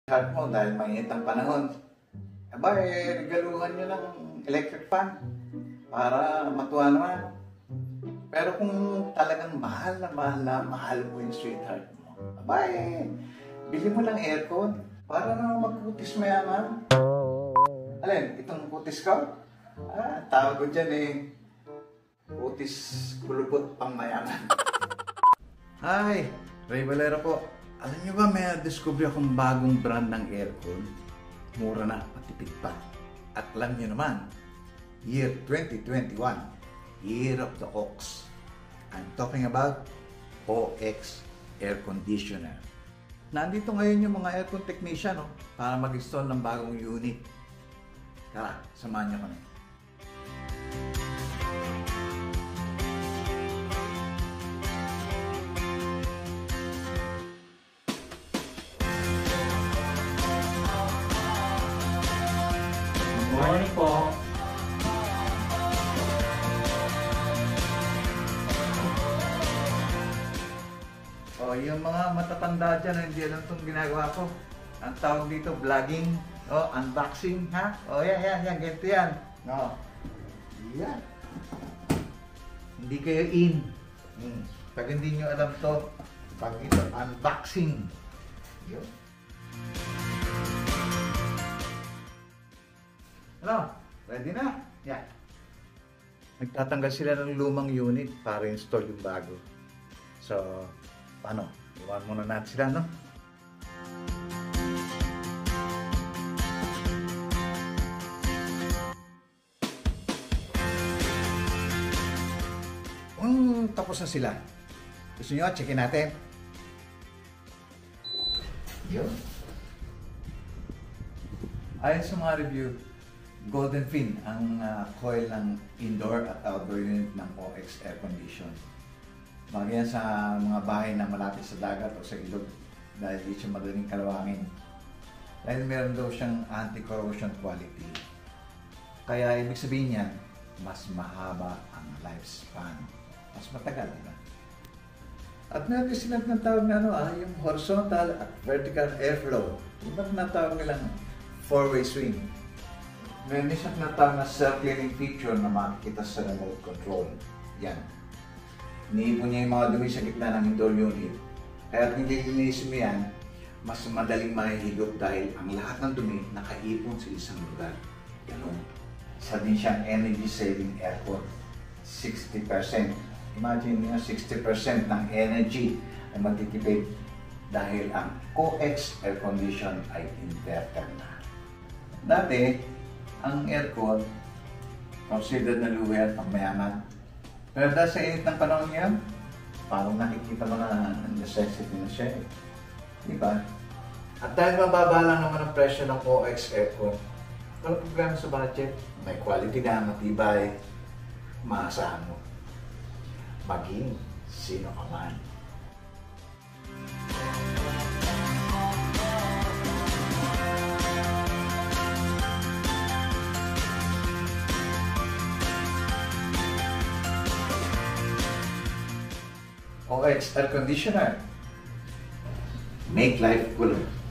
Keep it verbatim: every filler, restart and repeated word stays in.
Heart mo dahil mainit ang panahon. Aba, eh, regaluhan nyo ng electric fan para matuwa naman. Pero kung talagang mahal na mahal na mahal mo yung sweetheart mo, aba, eh, bili mo ng aircon para naman magkutis mayaman. Alin, itong kutis ko? Ah, tawag ko dyan eh, kutis kulubot pang mayaman. Hi, Ray Valero po. Alam niyo ba, may discover akong bagong brand ng aircon. Mura na, matipid pa. At alam niyo naman, year twenty twenty-one, Year of the Ox. I'm talking about O X Air Conditioner. Nandito ngayon yung mga aircon technician no, para mag-install ng bagong unit. Tara, samahan niyo kami. Morning po. O, yung mga matatanda dyan, hindi alam itong ginagawa ko. Ang tawag dito, vlogging, o, unboxing, ha? O, yan, yan, yan, ganito yan. No. Yan. Hindi kayo in. Hmm. Pag hindi nyo alam to, pag ito, unboxing. Yun. Ano? Ready na? Yan. Nagtatanggal sila ng lumang unit para install yung bago. So, paano? Iwan muna natin sila, no? Hmm, tapos na sila. Gusto nyo, checkin natin. Yun. Ayon sa mga review, Golden Fin ang uh, coil ng indoor at outdoor unit ng O X Air Condition. Bagay yan sa mga bahay na malapit sa dagat o sa ilog dahil di siya madaling kalawangin. Dahil meron daw siyang anti-corrosion quality. Kaya ibig sabihin niyan, mas mahaba ang lifespan. Mas matagal, di ba? At meron din silang natawag na ano, ah, yung horizontal at vertical airflow. Yung ba't natawag nilang four-way swing? Meron din siyang natawag na self-cleaning feature na makikita sa remote control. Yan. Iniipon niya yung mga dumi sa gitna ng indoor unit. Kaya at hindi linisin mo yan, mas madaling mahihigop dahil ang lahat ng dumi nakaipon sa isang lugar. Ganun. Isa din siyang energy saving aircon. sixty percent. Imagine niyo, sixty percent ng energy ay matitipid dahil ang O X air condition ay inverter na. Dati, ang aircon, considered na luwi at pangmayaman. Pero dahil sa init ng panahon ngayon, parang nakikita mo na necessity na siya eh. Diba? At dahil mababa lang naman ang presyo ng O X aircon, walang problema sa budget. May quality na, matibay, maasahan mo. Maging sino ka man. O X Air Conditioner. Make life cooler.